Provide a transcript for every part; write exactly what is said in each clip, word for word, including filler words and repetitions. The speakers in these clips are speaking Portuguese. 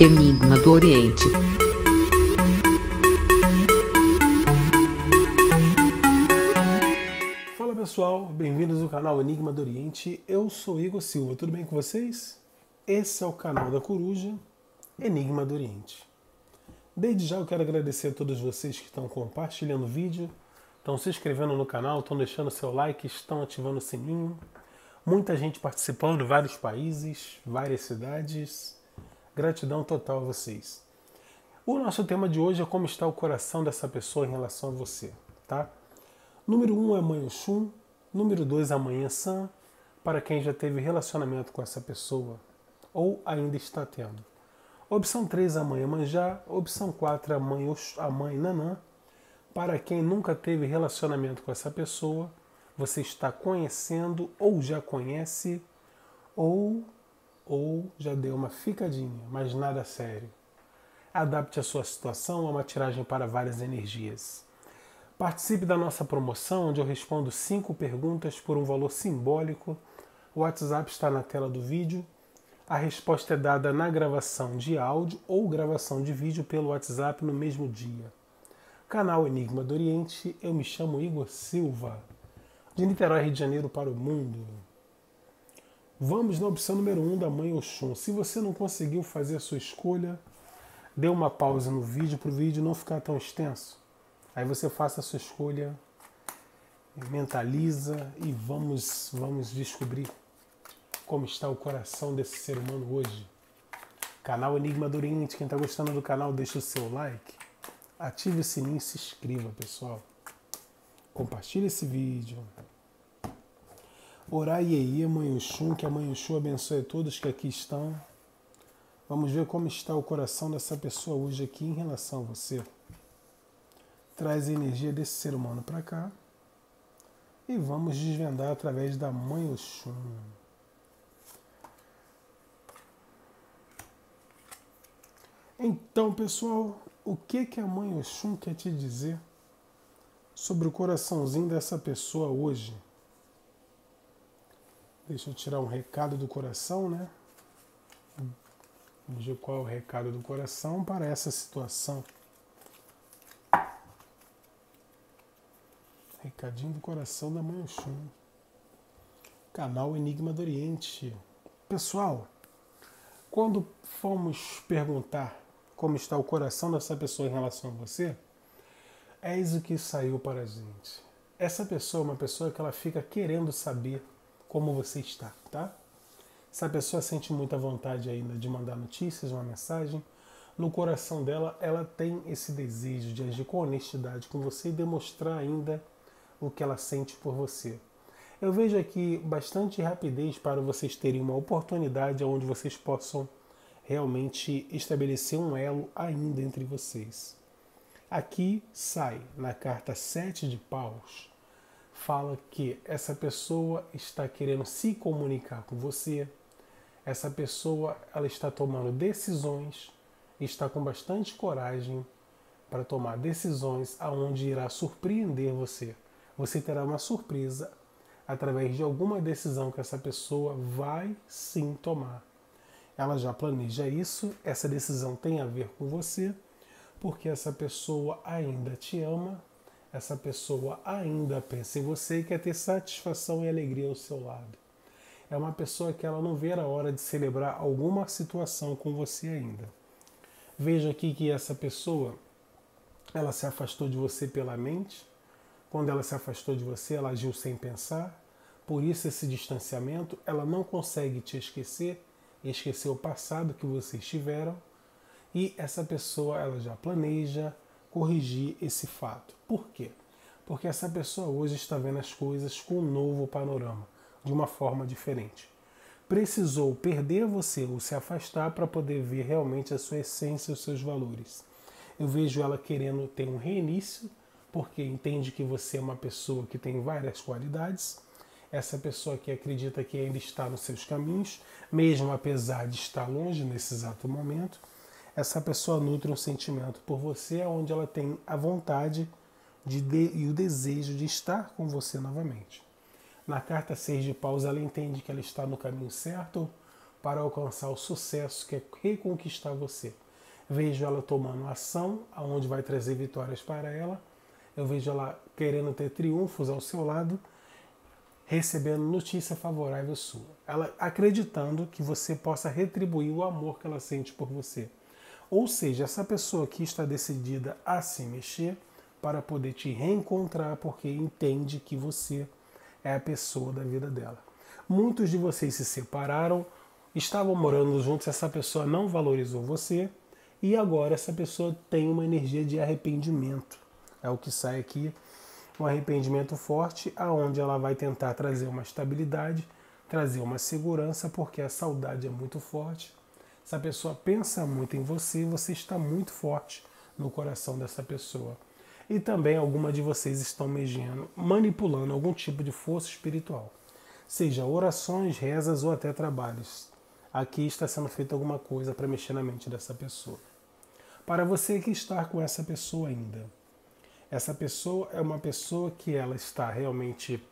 Enigma do Oriente. Fala pessoal, bem-vindos ao canal Enigma do Oriente. Eu sou Igor Silva, tudo bem com vocês? Esse é o canal da Coruja, Enigma do Oriente. Desde já eu quero agradecer a todos vocês que estão compartilhando o vídeo, estão se inscrevendo no canal, estão deixando seu like, estão ativando o sininho. Muita gente participando, vários países, várias cidades. Gratidão total a vocês. O nosso tema de hoje é como está o coração dessa pessoa em relação a você, tá? Número um é Mãe Oxum, número dois é Mãe Iansã, para quem já teve relacionamento com essa pessoa ou ainda está tendo. Opção três é a Mãe Iemanjá, opção quatro é a Mãe, Ox... a Mãe Nanã, para quem nunca teve relacionamento com essa pessoa, você está conhecendo ou já conhece ou, ou já deu uma ficadinha, mas nada sério. Adapte a sua situação a uma tiragem para várias energias. Participe da nossa promoção, onde eu respondo cinco perguntas por um valor simbólico. O WhatsApp está na tela do vídeo. A resposta é dada na gravação de áudio ou gravação de vídeo pelo WhatsApp no mesmo dia. Canal Enigma do Oriente, eu me chamo Igor Silva, de Niterói, Rio de Janeiro, para o mundo. Vamos na opção número um da Mãe Oxum. Se você não conseguiu fazer a sua escolha, dê uma pausa no vídeo para o vídeo não ficar tão extenso. Aí você faça a sua escolha, mentaliza e vamos, vamos descobrir como está o coração desse ser humano hoje. Canal Enigma do Oriente, quem está gostando do canal, deixa o seu like, ative o sininho e se inscreva, pessoal. Compartilhe esse vídeo. Orai Iê, Mãe Oxum, que a Mãe Oxum abençoe a todos que aqui estão. Vamos ver como está o coração dessa pessoa hoje aqui em relação a você. Traz a energia desse ser humano para cá e vamos desvendar através da Mãe Oxum. Então, pessoal, o que, que a Mãe Oxum quer te dizer sobre o coraçãozinho dessa pessoa hoje? Deixa eu tirar um recado do coração, né? Vamos ver qual é o recado do coração para essa situação. Recadinho do coração da Mãe Oxum. Canal Enigma do Oriente. Pessoal, quando formos perguntar como está o coração dessa pessoa em relação a você, eis o que saiu para a gente. Essa pessoa é uma pessoa que ela fica querendo saber como você está, tá? Essa pessoa sente muita vontade ainda de mandar notícias, uma mensagem. No coração dela, ela tem esse desejo de agir com honestidade com você e demonstrar ainda o que ela sente por você. Eu vejo aqui bastante rapidez para vocês terem uma oportunidade onde vocês possam realmente estabelecer um elo ainda entre vocês. Aqui sai, na carta sete de paus, fala que essa pessoa está querendo se comunicar com você. Essa pessoa ela está tomando decisões, está com bastante coragem para tomar decisões aonde irá surpreender você. Você terá uma surpresa através de alguma decisão que essa pessoa vai sim tomar. Ela já planeja isso, essa decisão tem a ver com você, porque essa pessoa ainda te ama, essa pessoa ainda pensa em você e quer ter satisfação e alegria ao seu lado. É uma pessoa que ela não vê a hora de celebrar alguma situação com você ainda. Veja aqui que essa pessoa, ela se afastou de você pela mente. Quando ela se afastou de você, ela agiu sem pensar. Por isso esse distanciamento, ela não consegue te esquecer, esquecer o passado que vocês tiveram. E essa pessoa, ela já planeja corrigir esse fato. Por quê? Porque essa pessoa hoje está vendo as coisas com um novo panorama, de uma forma diferente. Precisou perder você ou se afastar para poder ver realmente a sua essência e os seus valores. Eu vejo ela querendo ter um reinício, porque entende que você é uma pessoa que tem várias qualidades. Essa pessoa que acredita que ainda está nos seus caminhos, mesmo apesar de estar longe nesse exato momento. Essa pessoa nutre um sentimento por você, onde ela tem a vontade de, de, e o desejo de estar com você novamente. Na carta seis de paus, ela entende que ela está no caminho certo, para alcançar o sucesso que é reconquistar você. Vejo ela tomando ação, aonde vai trazer vitórias para ela. Eu vejo ela querendo ter triunfos ao seu lado, recebendo notícia favorável sua. Ela acreditando que você possa retribuir o amor que ela sente por você. Ou seja, essa pessoa aqui está decidida a se mexer para poder te reencontrar, porque entende que você é a pessoa da vida dela. Muitos de vocês se separaram, estavam morando juntos, essa pessoa não valorizou você e agora essa pessoa tem uma energia de arrependimento. É o que sai aqui, um arrependimento forte, aonde ela vai tentar trazer uma estabilidade, trazer uma segurança, porque a saudade é muito forte. Essa pessoa pensa muito em você, você está muito forte no coração dessa pessoa. E também alguma de vocês estão mexendo, manipulando algum tipo de força espiritual. Seja orações, rezas ou até trabalhos. Aqui está sendo feita alguma coisa para mexer na mente dessa pessoa. Para você que está com essa pessoa ainda, essa pessoa é uma pessoa que ela está realmente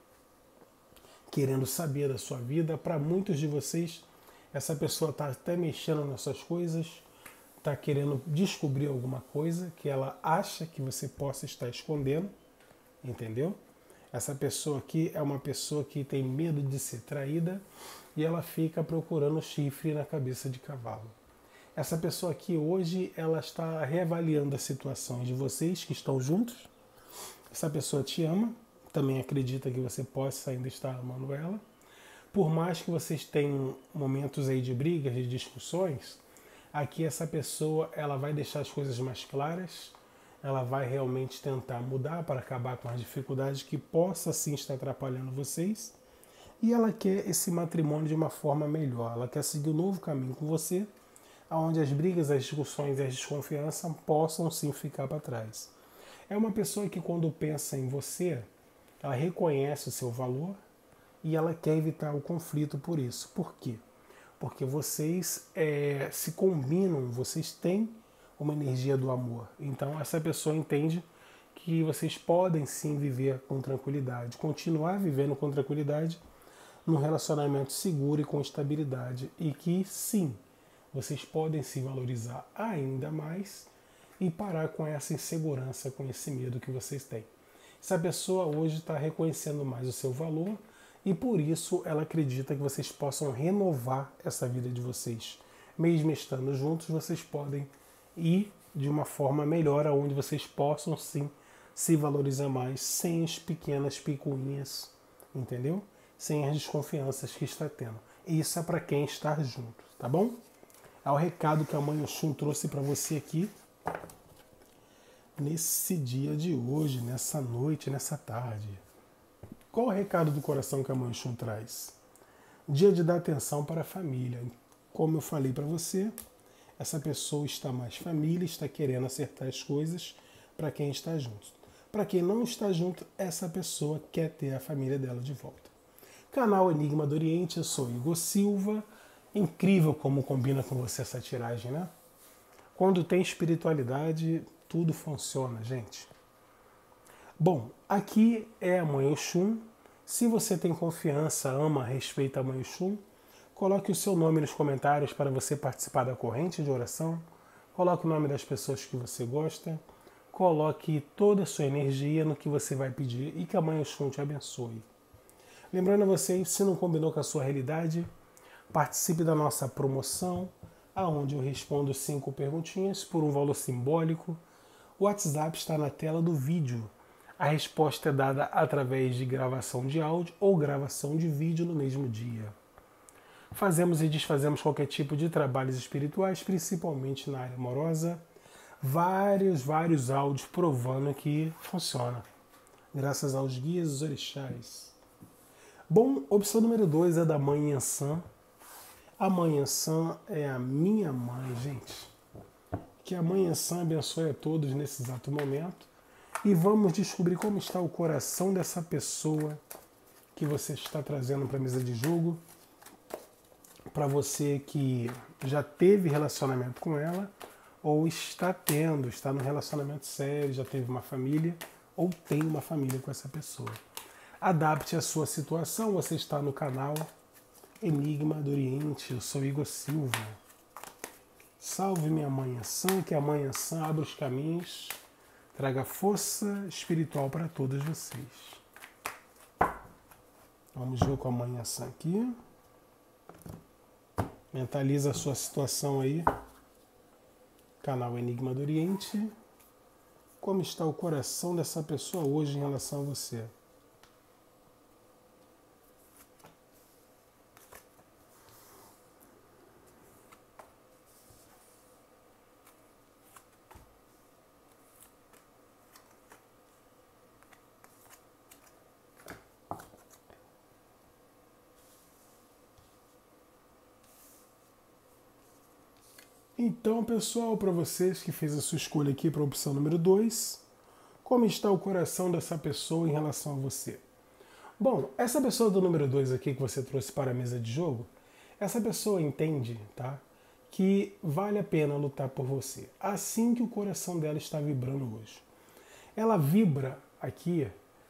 querendo saber da sua vida. Para muitos de vocês, essa pessoa está até mexendo nessas coisas, está querendo descobrir alguma coisa que ela acha que você possa estar escondendo, entendeu? Essa pessoa aqui é uma pessoa que tem medo de ser traída e ela fica procurando chifre na cabeça de cavalo. Essa pessoa aqui hoje, ela está reavaliando a situação de vocês que estão juntos. Essa pessoa te ama, também acredita que você possa ainda estar amando ela. Por mais que vocês tenham momentos aí de brigas, de discussões, aqui essa pessoa ela vai deixar as coisas mais claras, ela vai realmente tentar mudar para acabar com as dificuldades que possa sim estar atrapalhando vocês. E ela quer esse matrimônio de uma forma melhor, ela quer seguir um novo caminho com você, onde as brigas, as discussões e as desconfianças possam sim ficar para trás. É uma pessoa que quando pensa em você, ela reconhece o seu valor e ela quer evitar o conflito por isso. Por quê? Porque vocês é, se combinam, vocês têm uma energia do amor. Então essa pessoa entende que vocês podem sim viver com tranquilidade, continuar vivendo com tranquilidade num relacionamento seguro e com estabilidade. E que sim, vocês podem se valorizar ainda mais e parar com essa insegurança, com esse medo que vocês têm. Essa pessoa hoje está reconhecendo mais o seu valor e por isso ela acredita que vocês possam renovar essa vida de vocês. Mesmo estando juntos, vocês podem ir de uma forma melhor, aonde vocês possam sim se valorizar mais, sem as pequenas picuinhas, entendeu? Sem as desconfianças que está tendo. Isso é para quem está junto, tá bom? É o recado que a Mãe Oxum trouxe para você aqui, nesse dia de hoje, nessa noite, nessa tarde. Qual o recado do coração que a Mãe Oxum traz? Dia de dar atenção para a família. Como eu falei para você, essa pessoa está mais família, está querendo acertar as coisas para quem está junto. Para quem não está junto, essa pessoa quer ter a família dela de volta. Canal Enigma do Oriente, eu sou Igor Silva. Incrível como combina com você essa tiragem, né? Quando tem espiritualidade, tudo funciona, gente. Bom, aqui é a Mãe Oxum. Se você tem confiança, ama, respeita a Mãe Oxum, coloque o seu nome nos comentários para você participar da corrente de oração. Coloque o nome das pessoas que você gosta. Coloque toda a sua energia no que você vai pedir e que a Mãe Oxum te abençoe. Lembrando a vocês, se não combinou com a sua realidade, participe da nossa promoção, aonde eu respondo cinco perguntinhas por um valor simbólico. O WhatsApp está na tela do vídeo. A resposta é dada através de gravação de áudio ou gravação de vídeo no mesmo dia. Fazemos e desfazemos qualquer tipo de trabalhos espirituais, principalmente na área amorosa. Vários, vários áudios provando que funciona. Graças aos guias dos orixás. Bom, opção número dois é da Mãe Yansan. A Mãe Yansan é a minha mãe, gente. Que a Mãe Yansan abençoe a todos nesse exato momento. E vamos descobrir como está o coração dessa pessoa que você está trazendo para a mesa de jogo. Para você que já teve relacionamento com ela, ou está tendo, está num relacionamento sério, já teve uma família, ou tem uma família com essa pessoa. Adapte a sua situação, você está no canal Enigma do Oriente, eu sou Igor Silva. Salve minha mãe Sã, que a mãe Sã abra os caminhos, traga força espiritual para todos vocês. Vamos ver com a mãe Sã aqui. Mentaliza a sua situação aí. Canal Enigma do Oriente. Como está o coração dessa pessoa hoje em relação a você? Então, pessoal, para vocês que fez a sua escolha aqui para a opção número dois, como está o coração dessa pessoa em relação a você? Bom, essa pessoa do número dois aqui que você trouxe para a mesa de jogo, essa pessoa entende, tá, que vale a pena lutar por você. Assim que o coração dela está vibrando hoje. Ela vibra aqui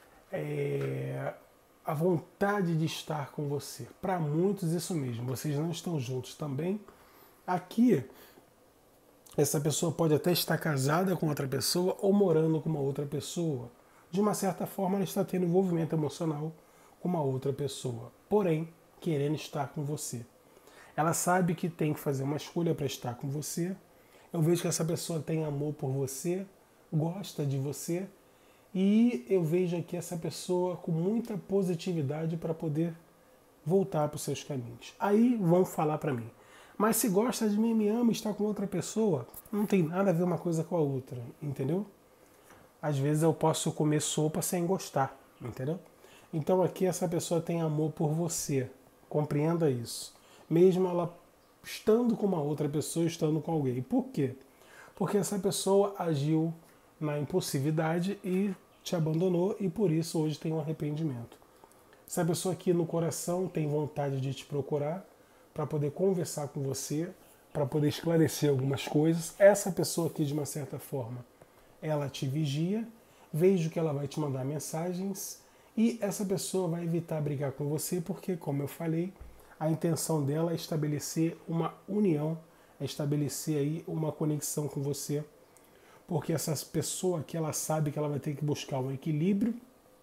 é, a vontade de estar com você. Para muitos isso mesmo, vocês não estão juntos também. Aqui, essa pessoa pode até estar casada com outra pessoa ou morando com uma outra pessoa. De uma certa forma, ela está tendo envolvimento emocional com uma outra pessoa, porém, querendo estar com você. Ela sabe que tem que fazer uma escolha para estar com você. Eu vejo que essa pessoa tem amor por você, gosta de você, e eu vejo aqui essa pessoa com muita positividade para poder voltar para os seus caminhos. Aí vão falar para mim: mas se gosta de mim, me ama e está com outra pessoa, não tem nada a ver uma coisa com a outra, entendeu? Às vezes eu posso comer sopa sem gostar, entendeu? Então aqui essa pessoa tem amor por você, compreenda isso. Mesmo ela estando com uma outra pessoa, estando com alguém. Por quê? Porque essa pessoa agiu na impulsividade e te abandonou e por isso hoje tem um arrependimento. Essa pessoa aqui no coração tem vontade de te procurar, para poder conversar com você, para poder esclarecer algumas coisas. Essa pessoa aqui, de uma certa forma, ela te vigia, vejo que ela vai te mandar mensagens e essa pessoa vai evitar brigar com você porque, como eu falei, a intenção dela é estabelecer uma união, é estabelecer aí uma conexão com você, porque essa pessoa aqui, ela sabe que ela vai ter que buscar um equilíbrio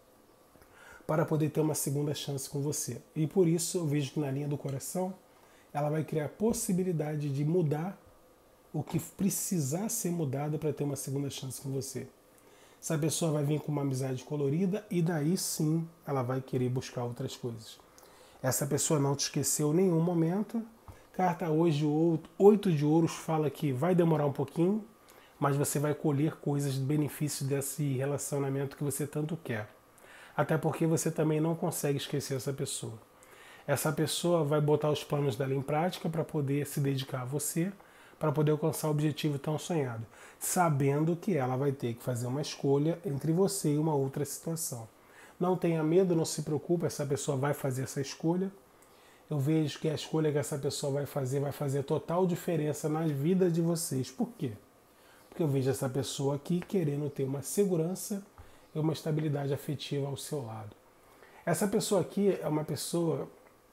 para poder ter uma segunda chance com você. E por isso eu vejo que na linha do coração, ela vai criar a possibilidade de mudar o que precisar ser mudado para ter uma segunda chance com você. Essa pessoa vai vir com uma amizade colorida e daí sim ela vai querer buscar outras coisas. Essa pessoa não te esqueceu em nenhum momento. Carta hoje, oito de ouros, fala que vai demorar um pouquinho, mas você vai colher coisas, benefícios desse relacionamento que você tanto quer. Até porque você também não consegue esquecer essa pessoa. Essa pessoa vai botar os planos dela em prática para poder se dedicar a você, para poder alcançar o objetivo tão sonhado, sabendo que ela vai ter que fazer uma escolha entre você e uma outra situação. Não tenha medo, não se preocupe, essa pessoa vai fazer essa escolha. Eu vejo que a escolha que essa pessoa vai fazer vai fazer total diferença na vida de vocês. Por quê? Porque eu vejo essa pessoa aqui querendo ter uma segurança e uma estabilidade afetiva ao seu lado. Essa pessoa aqui é uma pessoa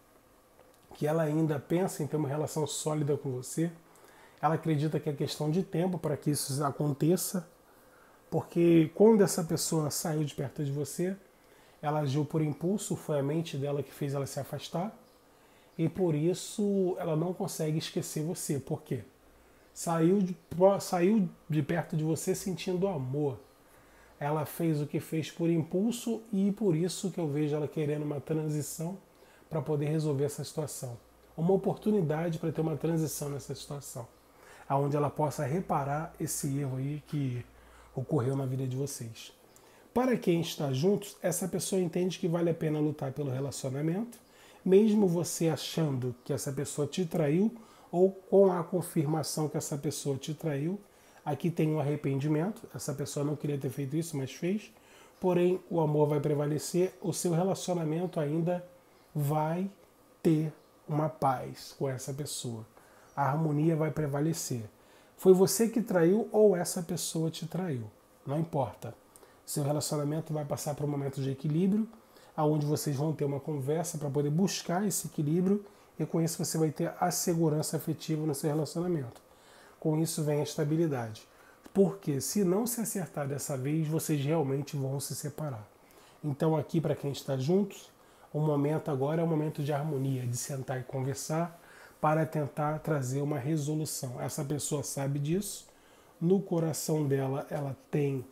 que ela ainda pensa em ter uma relação sólida com você. Ela acredita que é questão de tempo para que isso aconteça, porque quando essa pessoa saiu de perto de você, ela agiu por impulso, foi a mente dela que fez ela se afastar, e por isso ela não consegue esquecer você. Por quê? Saiu de, saiu de perto de você sentindo amor. Ela fez o que fez por impulso e por isso que eu vejo ela querendo uma transição para poder resolver essa situação. Uma oportunidade para ter uma transição nessa situação, onde ela possa reparar esse erro aí que ocorreu na vida de vocês. Para quem está juntos, essa pessoa entende que vale a pena lutar pelo relacionamento, mesmo você achando que essa pessoa te traiu ou com a confirmação que essa pessoa te traiu. Aqui tem um arrependimento, essa pessoa não queria ter feito isso, mas fez. Porém, o amor vai prevalecer, o seu relacionamento ainda vai ter uma paz com essa pessoa. A harmonia vai prevalecer. Foi você que traiu ou essa pessoa te traiu. Não importa. Seu relacionamento vai passar por um momento de equilíbrio, onde vocês vão ter uma conversa para poder buscar esse equilíbrio e com isso você vai ter a segurança afetiva no seu relacionamento. Com isso vem a estabilidade. Porque se não se acertar dessa vez, vocês realmente vão se separar. Então aqui, para quem está juntos, o momento agora é um momento de harmonia, de sentar e conversar para tentar trazer uma resolução. Essa pessoa sabe disso, no coração dela ela tem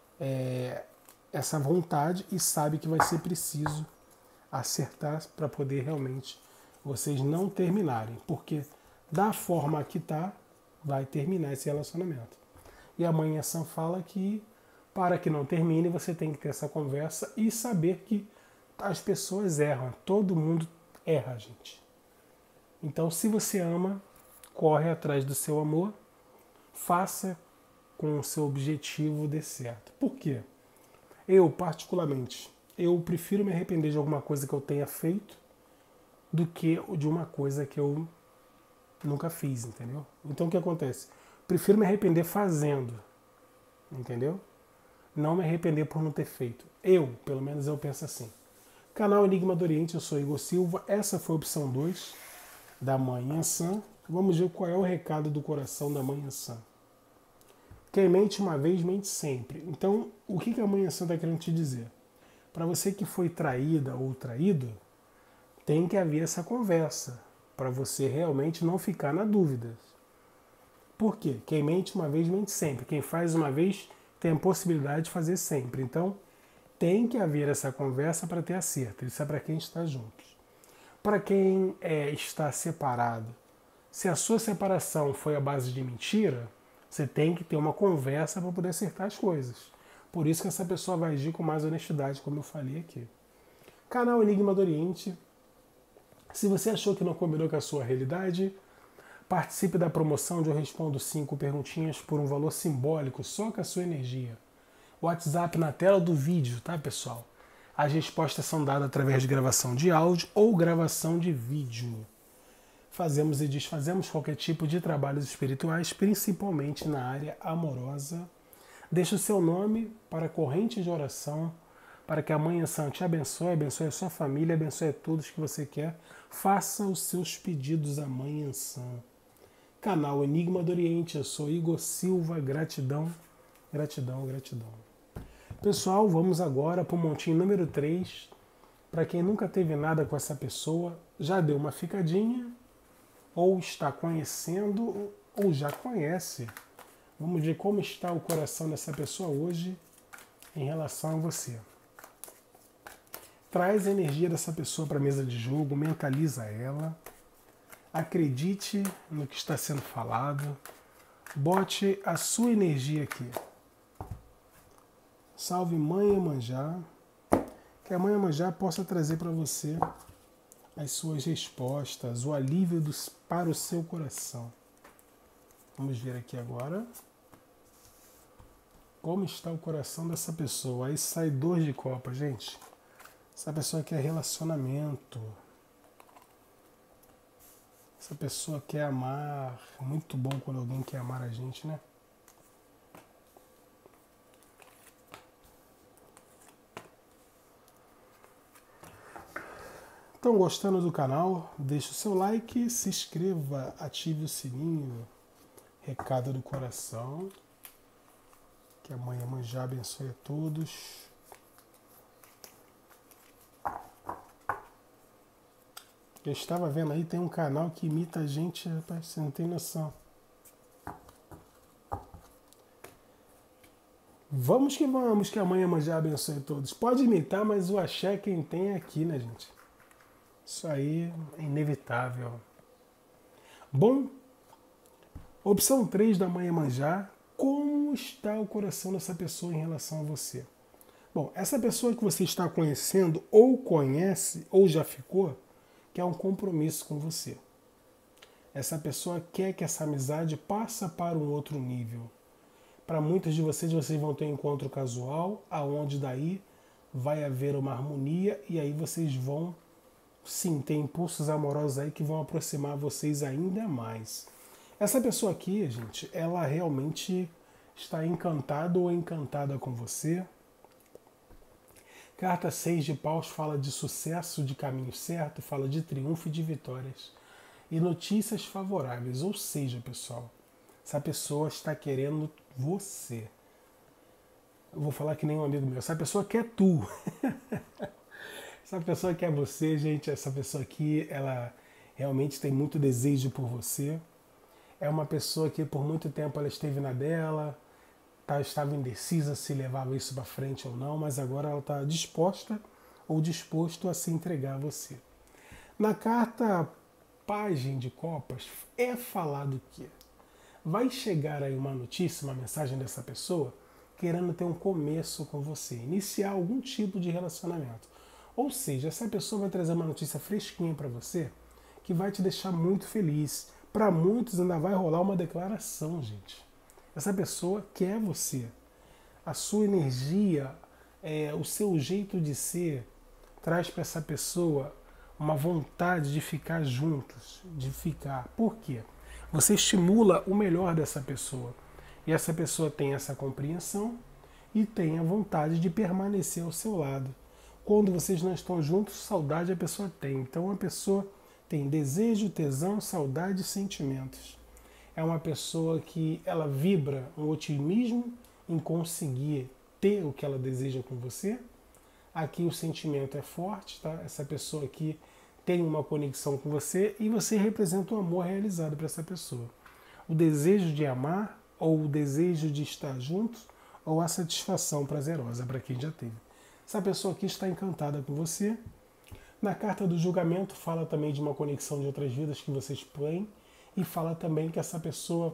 é, essa vontade e sabe que vai ser preciso acertar para poder realmente vocês não terminarem, porque da forma que está, vai terminar esse relacionamento. E a Mãe Yansan fala que para que não termine, você tem que ter essa conversa e saber que as pessoas erram, todo mundo erra, gente. Então, se você ama, corre atrás do seu amor, faça com o seu objetivo dê certo. Por quê? Eu, particularmente, eu prefiro me arrepender de alguma coisa que eu tenha feito do que de uma coisa que eu nunca fiz, entendeu? Então, o que acontece? Prefiro me arrepender fazendo, entendeu? Não me arrepender por não ter feito. Eu, pelo menos eu penso assim. Canal Enigma do Oriente, eu sou Igor Silva. Essa foi a opção dois da Mãe Yansan. Vamos ver qual é o recado do coração da Mãe Yansan. Quem mente uma vez, mente sempre. Então, o que a Mãe Yansan está querendo te dizer? Para você que foi traída ou traído, tem que haver essa conversa, para você realmente não ficar na dúvida. Por quê? Quem mente uma vez, mente sempre. Quem faz uma vez, tem a possibilidade de fazer sempre. Então, tem que haver essa conversa para ter acerto. Isso é para quem está junto. Para quem é, está separado, se a sua separação foi à base de mentira, você tem que ter uma conversa para poder acertar as coisas. Por isso que essa pessoa vai agir com mais honestidade, como eu falei aqui. Canal Enigma do Oriente. Se você achou que não combinou com a sua realidade, participe da promoção onde eu respondo cinco perguntinhas por um valor simbólico, só com a sua energia. WhatsApp na tela do vídeo, tá, pessoal? As respostas são dadas através de gravação de áudio ou gravação de vídeo. Fazemos e desfazemos qualquer tipo de trabalhos espirituais, principalmente na área amorosa. Deixe o seu nome para a corrente de oração, para que a Mãe Yansan te abençoe, abençoe a sua família, abençoe a todos que você quer. Faça os seus pedidos à Mãe Yansan. Canal Enigma do Oriente, eu sou Igor Silva, gratidão, gratidão, gratidão. Pessoal, vamos agora para o montinho número três. Para quem nunca teve nada com essa pessoa, já deu uma ficadinha, ou está conhecendo, ou já conhece. Vamos ver como está o coração dessa pessoa hoje em relação a você. Traz a energia dessa pessoa para a mesa de jogo, mentaliza ela, acredite no que está sendo falado, bote a sua energia aqui. Salve Mãe Iemanjá, que a Mãe Iemanjá possa trazer para você as suas respostas, o alívio dos, para o seu coração. Vamos ver aqui agora como está o coração dessa pessoa. Aí sai dois de copa, gente. Essa pessoa quer relacionamento. Essa pessoa quer amar. Muito bom quando alguém quer amar a gente, né? Estão gostando do canal? Deixe o seu like, se inscreva, ative o sininho. Recado do coração. Que a Mãe Iemanjá abençoe a todos. Eu estava vendo aí, tem um canal que imita a gente, rapaz, você não tem noção. Vamos que vamos, que a Mãe Iemanjá abençoe a todos. Pode imitar, mas o axé quem tem é aqui, né, gente? Isso aí é inevitável. Bom, opção três da Mãe Iemanjá. Como está o coração dessa pessoa em relação a você? Bom, essa pessoa que você está conhecendo, ou conhece, ou já ficou, quer um compromisso com você. Essa pessoa quer que essa amizade passe para um outro nível. Para muitos de vocês, vocês vão ter um encontro casual, aonde daí vai haver uma harmonia e aí vocês vão, sim, ter impulsos amorosos aí que vão aproximar vocês ainda mais. Essa pessoa aqui, gente, ela realmente está encantada ou encantada com você. Carta seis de paus fala de sucesso, de caminho certo, fala de triunfo e de vitórias. E notícias favoráveis, ou seja, pessoal, essa pessoa está querendo você. Eu vou falar que nem um amigo meu, essa pessoa quer tu. Essa pessoa quer você, gente, essa pessoa aqui, ela realmente tem muito desejo por você. É uma pessoa que por muito tempo ela esteve na dela, tá, estava indecisa se levava isso para frente ou não, mas agora ela está disposta ou disposto a se entregar a você. Na carta Pajem de Copas é falado que vai chegar aí uma notícia, uma mensagem dessa pessoa querendo ter um começo com você, iniciar algum tipo de relacionamento. Ou seja, essa pessoa vai trazer uma notícia fresquinha para você que vai te deixar muito feliz. Para muitos ainda vai rolar uma declaração, gente. Essa pessoa quer você. A sua energia, é, o seu jeito de ser, traz para essa pessoa uma vontade de ficar juntos, de ficar. Por quê? Você estimula o melhor dessa pessoa. E essa pessoa tem essa compreensão e tem a vontade de permanecer ao seu lado. Quando vocês não estão juntos, saudade a pessoa tem. Então a pessoa tem desejo, tesão, saudade e sentimentos. É uma pessoa que ela vibra um otimismo em conseguir ter o que ela deseja com você. Aqui o sentimento é forte, tá? Essa pessoa aqui tem uma conexão com você e você representa o amor realizado para essa pessoa. O desejo de amar ou o desejo de estar juntos ou a satisfação prazerosa para quem já teve. Essa pessoa aqui está encantada com você. Na carta do julgamento fala também de uma conexão de outras vidas que vocês têm e fala também que essa pessoa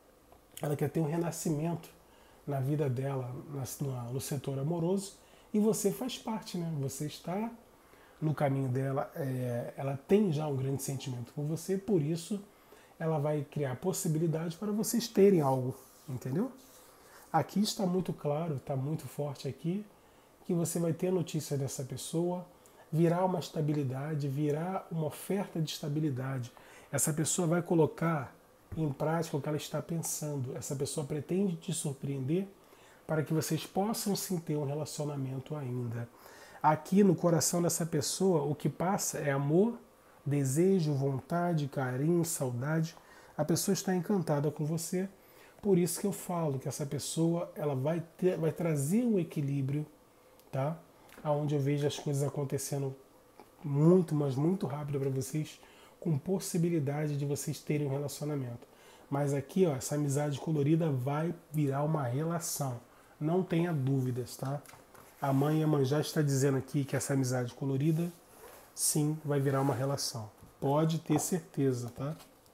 ela quer ter um renascimento na vida dela, no setor amoroso, e você faz parte, né? Você está no caminho dela, é, ela tem já um grande sentimento por você, por isso ela vai criar possibilidade para vocês terem algo, entendeu? Aqui está muito claro, está muito forte aqui, que você vai ter notícia dessa pessoa, virá uma estabilidade, virá uma oferta de estabilidade. Essa pessoa vai colocar em prática o que ela está pensando. Essa pessoa pretende te surpreender para que vocês possam sim ter um relacionamento ainda. Aqui no coração dessa pessoa, o que passa é amor, desejo, vontade, carinho, saudade. A pessoa está encantada com você. Por isso que eu falo que essa pessoa ela vai, ter, vai trazer um equilíbrio, tá? Onde eu vejo as coisas acontecendo muito, mas muito rápido para vocês, com possibilidade de vocês terem um relacionamento. Mas aqui, ó, essa amizade colorida vai virar uma relação. Não tenha dúvidas, tá? A mãe Iemanjá está dizendo aqui que essa amizade colorida, sim, vai virar uma relação. Pode ter certeza, tá?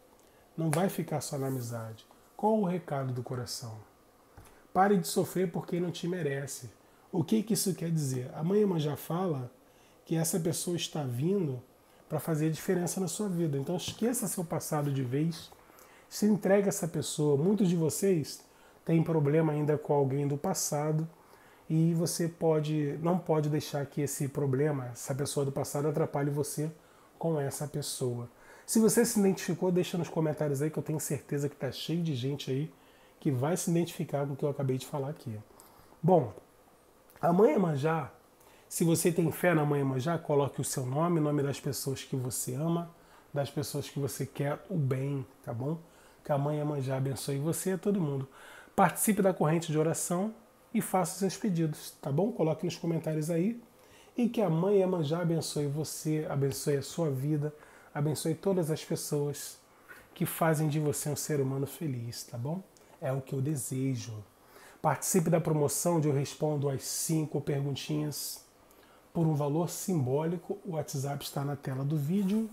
Não vai ficar só na amizade. Qual o recado do coração? Pare de sofrer por quem não te merece. O que, que isso quer dizer? A mãe Iemanjá fala que essa pessoa está vindo para fazer diferença na sua vida. Então esqueça seu passado de vez, se entregue a essa pessoa. Muitos de vocês têm problema ainda com alguém do passado e você pode, não pode deixar que esse problema, essa pessoa do passado, atrapalhe você com essa pessoa. Se você se identificou, deixa nos comentários aí que eu tenho certeza que está cheio de gente aí que vai se identificar com o que eu acabei de falar aqui. Bom, a mãe Iemanjá, se você tem fé na mãe Iemanjá, coloque o seu nome, o nome das pessoas que você ama, das pessoas que você quer o bem, tá bom? Que a mãe Iemanjá abençoe você e todo mundo. Participe da corrente de oração e faça seus pedidos, tá bom? Coloque nos comentários aí. E que a mãe Iemanjá abençoe você, abençoe a sua vida, abençoe todas as pessoas que fazem de você um ser humano feliz, tá bom? É o que eu desejo. Participe da promoção onde eu respondo as cinco perguntinhas por um valor simbólico. O WhatsApp está na tela do vídeo.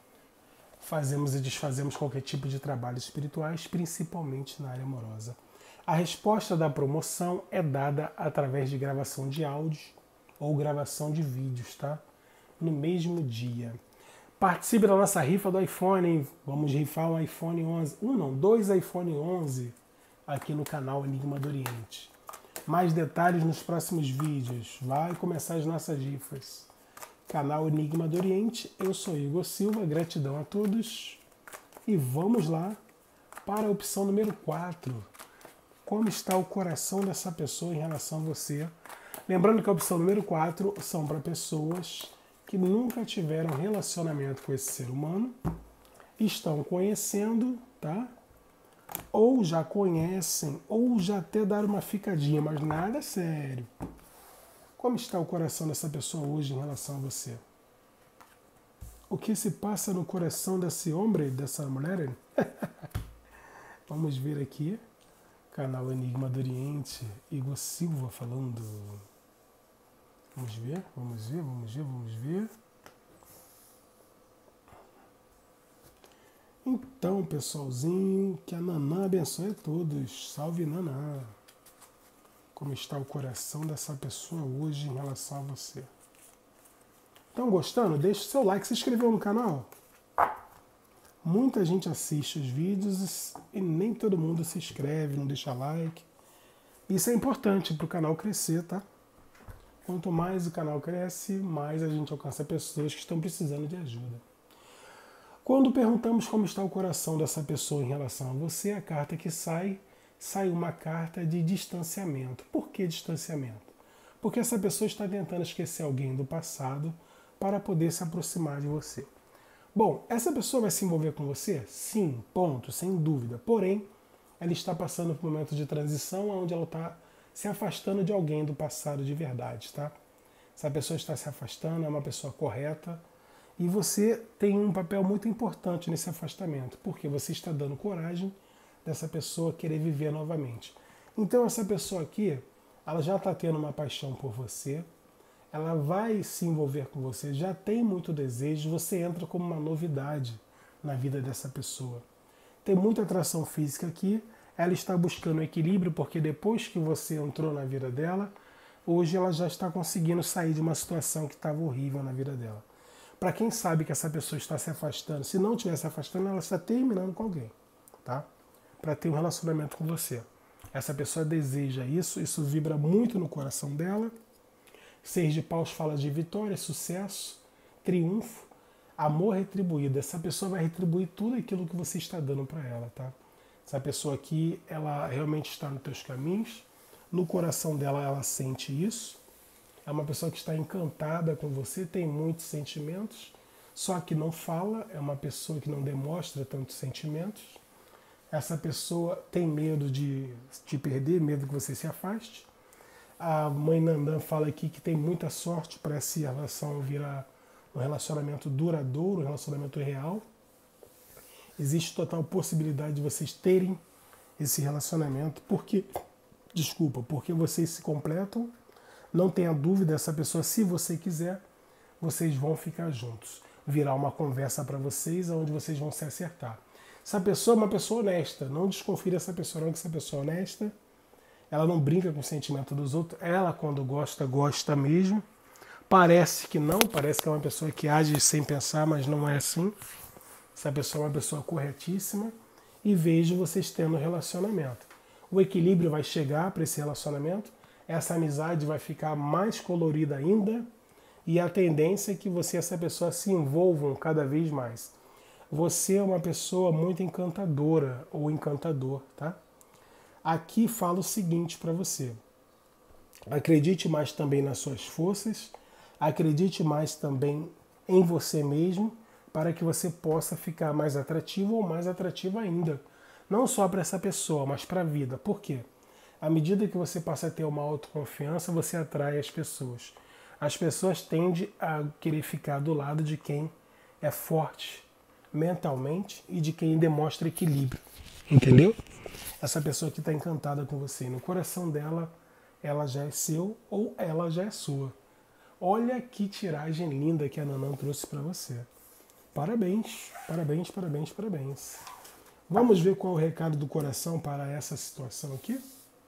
Fazemos e desfazemos qualquer tipo de trabalhos espirituais, principalmente na área amorosa. A resposta da promoção é dada através de gravação de áudios ou gravação de vídeos, tá? No mesmo dia. Participe da nossa rifa do iPhone, hein? Vamos rifar um iPhone onze. Um não, dois iPhone onze aqui no canal Enigma do Oriente. Mais detalhes nos próximos vídeos. Vai começar as nossas rifas. Canal Enigma do Oriente. Eu sou Igor Silva. Gratidão a todos. E vamos lá para a opção número quatro. Como está o coração dessa pessoa em relação a você? Lembrando que a opção número quatro são para pessoas que nunca tiveram relacionamento com esse ser humano, estão conhecendo, tá? Ou já conhecem, ou já até deram uma ficadinha, mas nada sério. Como está o coração dessa pessoa hoje em relação a você? O que se passa no coração desse homem, dessa mulher? Vamos ver aqui. Canal Enigma do Oriente, Igor Silva falando. Vamos ver, vamos ver, vamos ver, vamos ver. Então, pessoalzinho, que a Nanã abençoe a todos. Salve, Nanã. Como está o coração dessa pessoa hoje em relação a você? Estão gostando? Deixe o seu like, se inscreveu no canal. Muita gente assiste os vídeos e nem todo mundo se inscreve, não deixa like. Isso é importante para o canal crescer, tá? Quanto mais o canal cresce, mais a gente alcança pessoas que estão precisando de ajuda. Quando perguntamos como está o coração dessa pessoa em relação a você, a carta que sai, sai uma carta de distanciamento. Por que distanciamento? Porque essa pessoa está tentando esquecer alguém do passado para poder se aproximar de você. Bom, essa pessoa vai se envolver com você? Sim, ponto, sem dúvida. Porém, ela está passando por um momento de transição onde ela está se afastando de alguém do passado de verdade, tá? Essa pessoa está se afastando, é uma pessoa correta, e você tem um papel muito importante nesse afastamento, porque você está dando coragem dessa pessoa querer viver novamente. Então essa pessoa aqui, ela já está tendo uma paixão por você, ela vai se envolver com você, já tem muito desejo, você entra como uma novidade na vida dessa pessoa. Tem muita atração física aqui, ela está buscando equilíbrio, porque depois que você entrou na vida dela, hoje ela já está conseguindo sair de uma situação que estava horrível na vida dela. Para quem sabe que essa pessoa está se afastando, se não estiver se afastando, ela está terminando com alguém, tá? Para ter um relacionamento com você. Essa pessoa deseja isso, isso vibra muito no coração dela. Seis de paus fala de vitória, sucesso, triunfo, amor retribuído. Essa pessoa vai retribuir tudo aquilo que você está dando para ela, tá? Essa pessoa aqui, ela realmente está nos teus caminhos. No coração dela, ela sente isso. É uma pessoa que está encantada com você, tem muitos sentimentos, só que não fala, é uma pessoa que não demonstra tantos sentimentos. Essa pessoa tem medo de te perder, medo que você se afaste. A mãe Nandan fala aqui que tem muita sorte para essa relação virar um relacionamento duradouro, um relacionamento real. Existe total possibilidade de vocês terem esse relacionamento, porque, desculpa, porque vocês se completam, não tenha dúvida, essa pessoa, se você quiser, vocês vão ficar juntos. Virar uma conversa para vocês, onde vocês vão se acertar. Essa pessoa é uma pessoa honesta, não desconfie dessa pessoa, não, que essa pessoa é honesta, ela não brinca com o sentimento dos outros, ela, quando gosta, gosta mesmo. Parece que não, parece que é uma pessoa que age sem pensar, mas não é assim. Essa pessoa é uma pessoa corretíssima e vejo vocês tendo um relacionamento. O equilíbrio vai chegar para esse relacionamento, essa amizade vai ficar mais colorida ainda e a tendência é que você e essa pessoa se envolvam cada vez mais. Você é uma pessoa muito encantadora ou encantador, tá? Aqui falo o seguinte para você. Acredite mais também nas suas forças, acredite mais também em você mesmo, para que você possa ficar mais atrativo ou mais atrativa ainda. Não só para essa pessoa, mas para a vida. Por quê? À medida que você passa a ter uma autoconfiança, você atrai as pessoas. As pessoas tendem a querer ficar do lado de quem é forte mentalmente e de quem demonstra equilíbrio. Entendeu? Essa pessoa que está encantada com você. No coração dela, ela já é seu ou ela já é sua. Olha que tiragem linda que a Nanã trouxe para você. Parabéns, parabéns, parabéns, parabéns. Vamos ver qual é o recado do coração para essa situação aqui?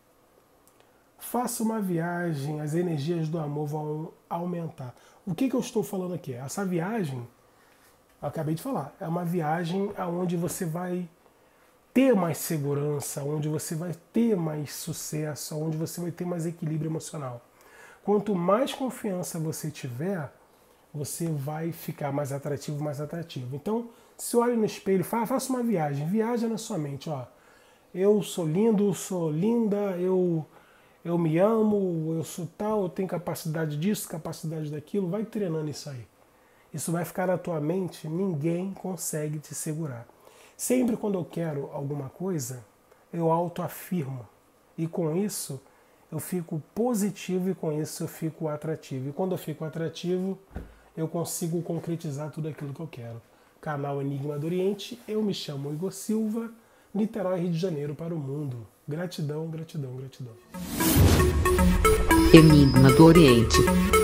Faça uma viagem, as energias do amor vão aumentar. O que, que eu estou falando aqui? Essa viagem, eu acabei de falar, é uma viagem onde você vai ter mais segurança, onde você vai ter mais sucesso, onde você vai ter mais equilíbrio emocional. Quanto mais confiança você tiver, você vai ficar mais atrativo, mais atrativo. Então, se olha no espelho, faça uma viagem, viaja na sua mente, ó. Eu sou lindo, sou linda, eu, eu me amo, eu sou tal, eu tenho capacidade disso, capacidade daquilo. Vai treinando isso aí. Isso vai ficar na tua mente, ninguém consegue te segurar. Sempre quando eu quero alguma coisa, eu autoafirmo. E com isso, eu fico positivo e com isso eu fico atrativo. E quando eu fico atrativo, eu consigo concretizar tudo aquilo que eu quero. Canal Enigma do Oriente, eu me chamo Igor Silva, Niterói, Rio de Janeiro para o mundo. Gratidão, gratidão, gratidão. Enigma do Oriente.